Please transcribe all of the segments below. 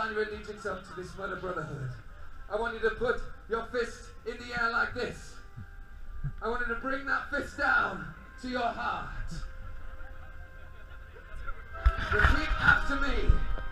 sign your allegiance up to this murder brotherhood. I want you to put your fist in the air like this. I want you to bring that fist down to your heart. Repeat after me.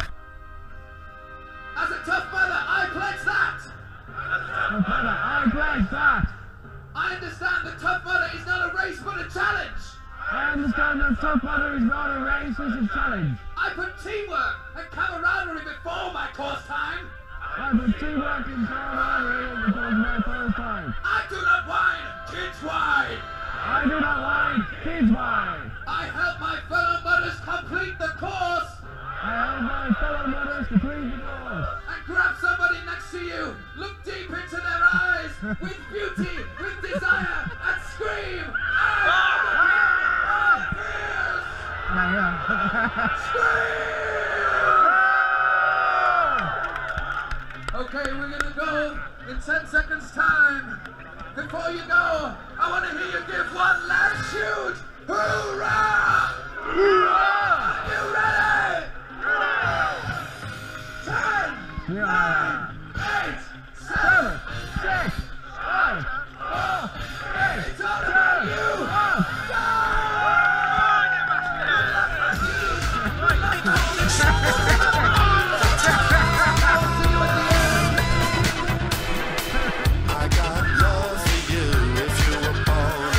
As a tough mother, I pledge that. Tough mother, I pledge that. I understand that tough mother is not a race but a challenge. I understand that tough mother is not a race, it's a challenge. I put teamwork and camaraderie before my course time. I put teamwork and camaraderie before my first time. I do not whine, kids whine. I do not whine, kids whine. I help my fellow mothers complete the course. I help my fellow mothers complete the course. And grab somebody next to you, look deep into their eyes, with beauty, with desire, and scream. Okay, we're gonna go in 10 seconds time. Before you go, I want to hear you give one last shoot. Hoorah! Hoorah! Are you ready? 10, 9, 8, 7, 6, 5, 4, 3. It's all about you. I got love for you if you were born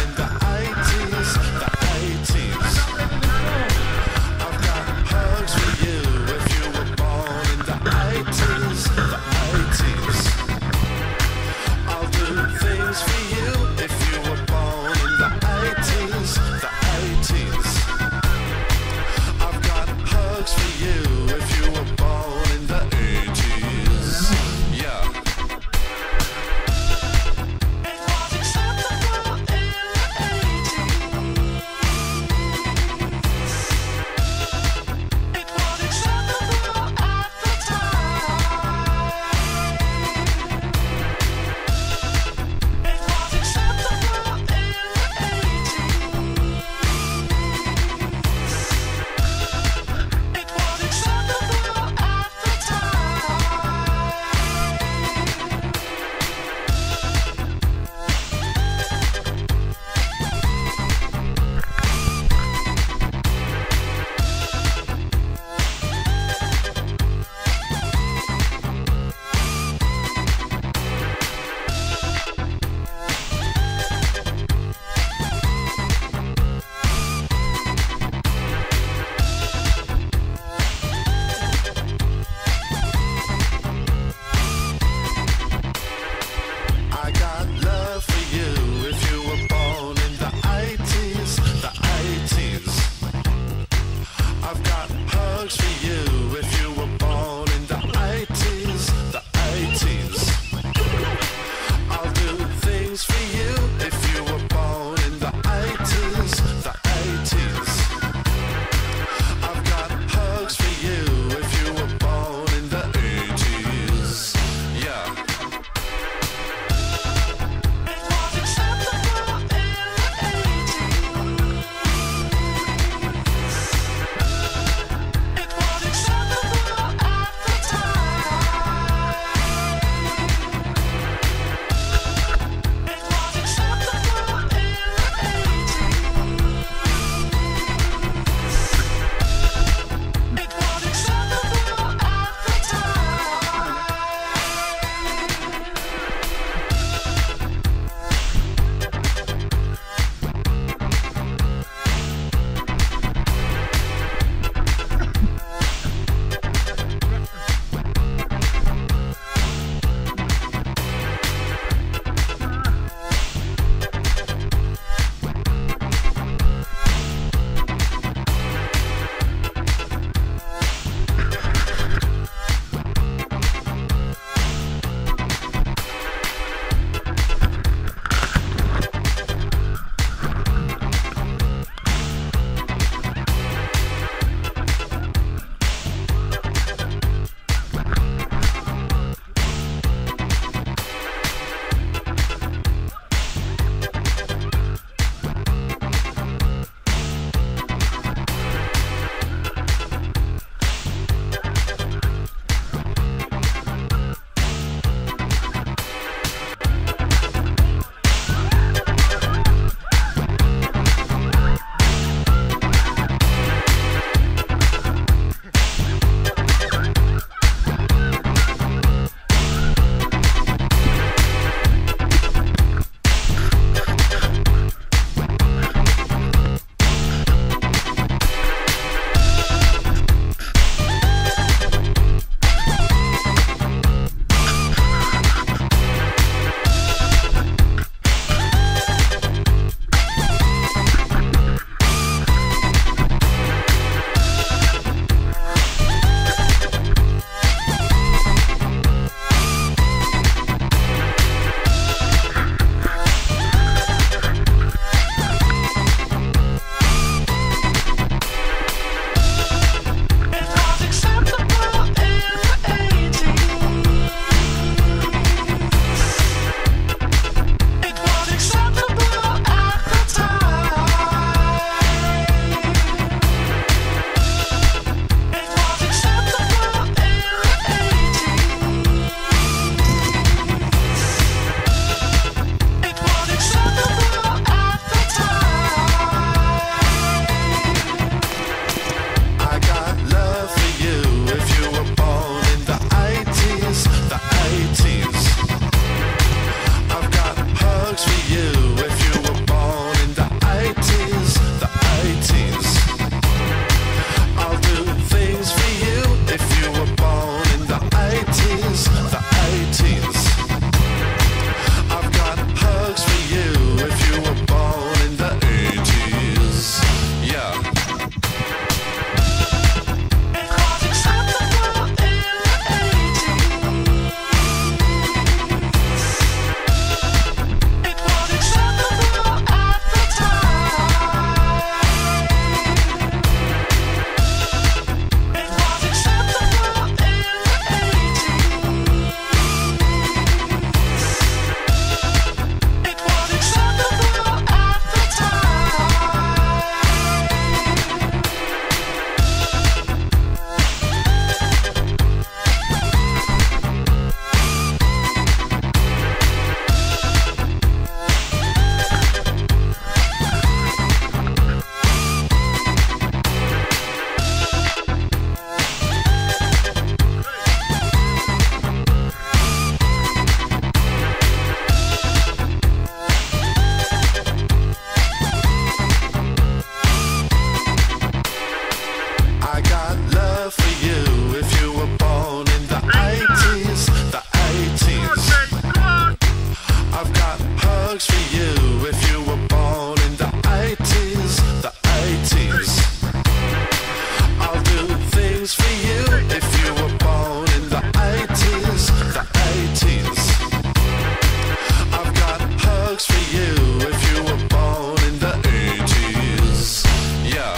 hugs for you if you were born in the 80s, the 80s. I'll do things for you if you were born in the 80s, the 80s. I've got hugs for you if you were born in the 80s. Yeah.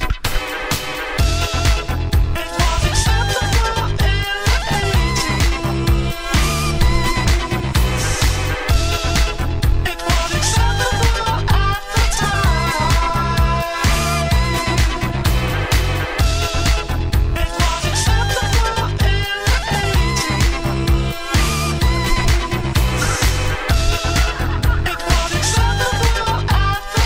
It was acceptable in the 80s. It was acceptable at the time. It was acceptable in the 80s. It was acceptable at the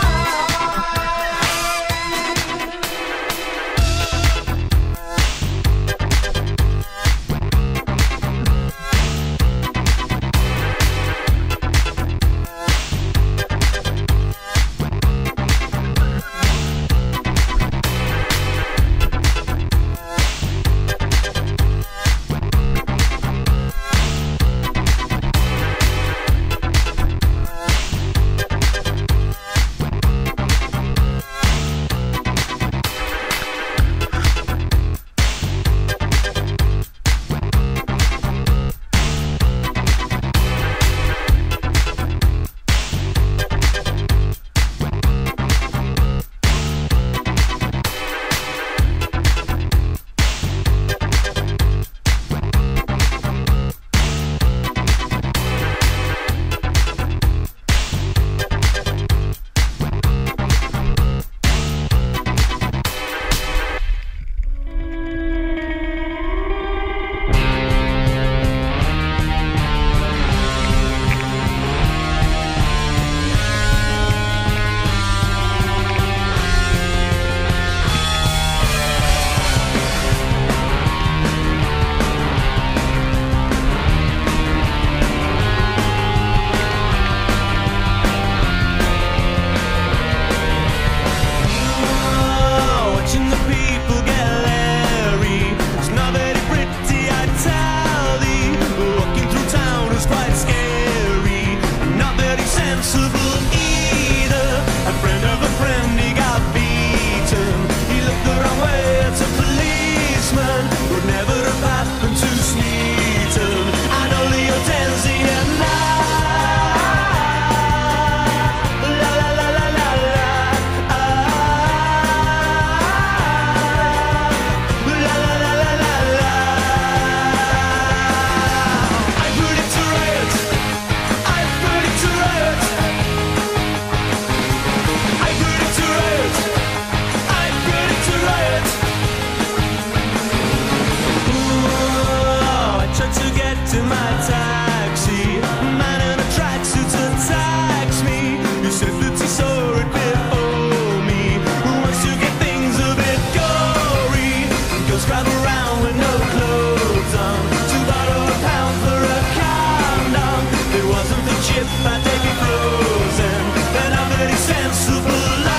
watching the people get leery. It's not very pretty, I tell thee. Walking through town is quite scary. Not very sensible either. A friend of a friend, he got beaten. He looked the wrong way at a policeman. Would never have happened to Sneaton. And only your dancing at night. La la la la la la. La la la la la la. I put it to riot. I put it to riot. I put it to riot. I put it to riot. Ooh, I tried to get to my taxi. Man in a tracksuit attacks me. He said that he saw it before me. Who wants to get things a bit gory? Girls drive around with no clothes on. To borrow a pound for a condom. If it wasn't for chip, I'd take it frozen. Then I'm very sensible. La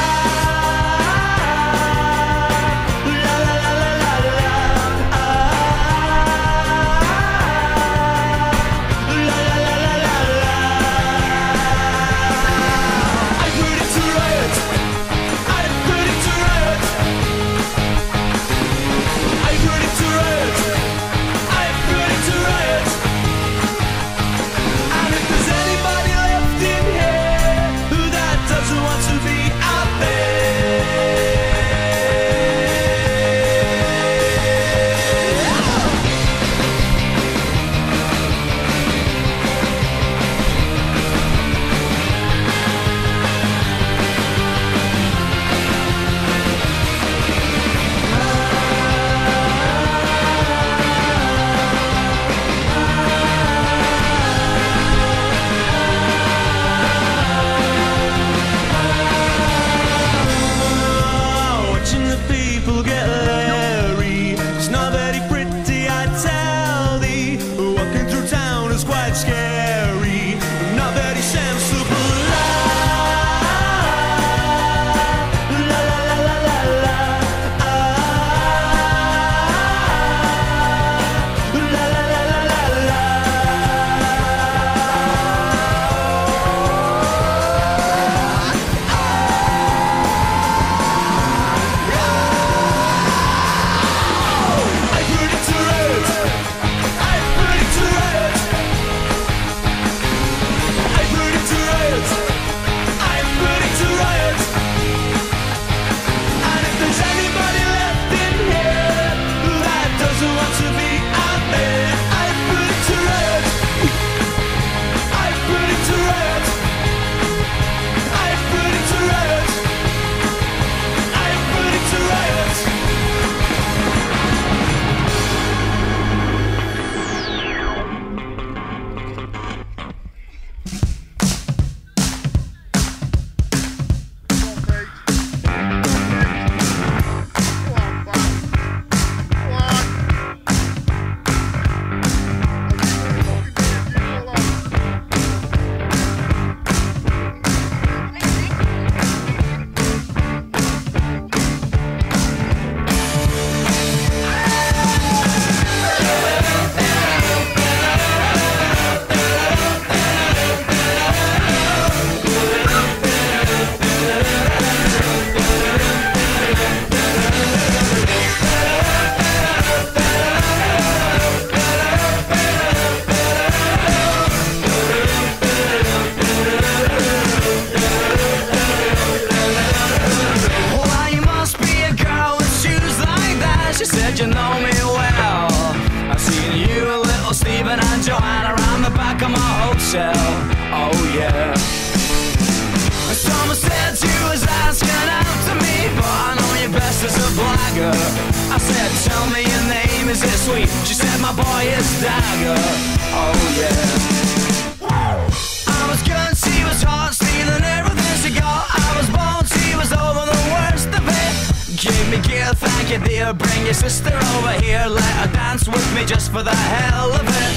la la la la la. La la la la la la. I put it to riot. I put it to riot. I put it to riot. I put it to riot. And if there's anybody left yeah. Someone said you was asking out to me, but I know you best as a blagger. I said, tell me your name, is it sweet? She said, my boy is Dagger. Oh yeah. I was good, she was hot, stealing everything she got. I was born, she was over the worst of it. Give me gear, thank you dear. Bring your sister over here, let her dance with me just for the hell of it.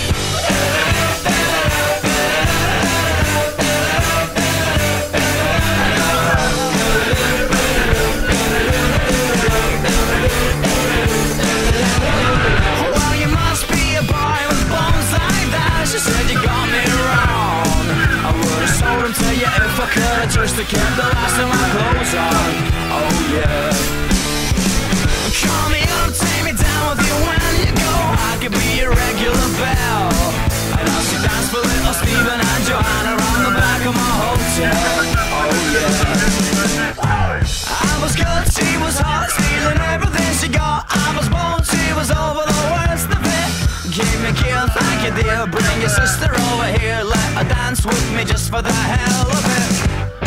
Well, you must be a boy with bones like that. She said you got me wrong. I would've sold them to you if I could've, just to keep the last of my clothes on. Oh yeah. Call me up, take me down with you when you go. I could be your regular belle. And I'll see dance for little Stephen and Joanna around the back of my hotel. Oh yeah. I was good, she was hot, stealing everything she got. I was born, she was over the worst of it. Give me gear, thank you dear. Bring your sister over here, let her dance with me just for the hell of it.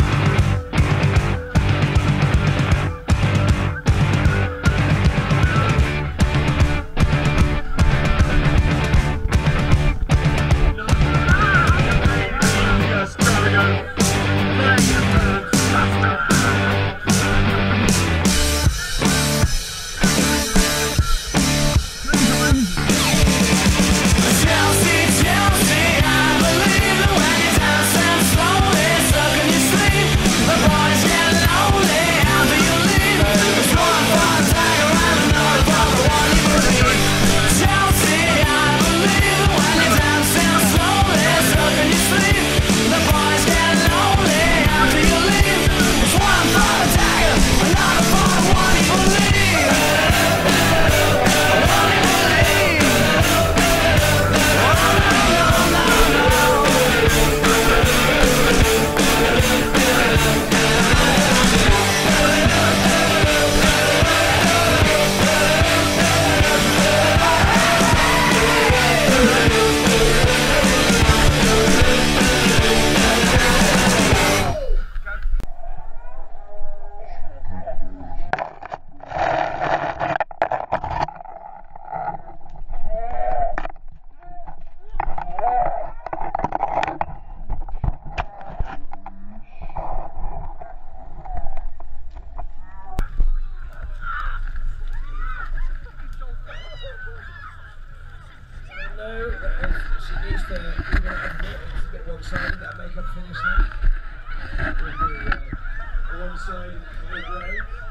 She needs to give it a bit. It's a bit one-sided, that makeup finish now. One-sided high grade.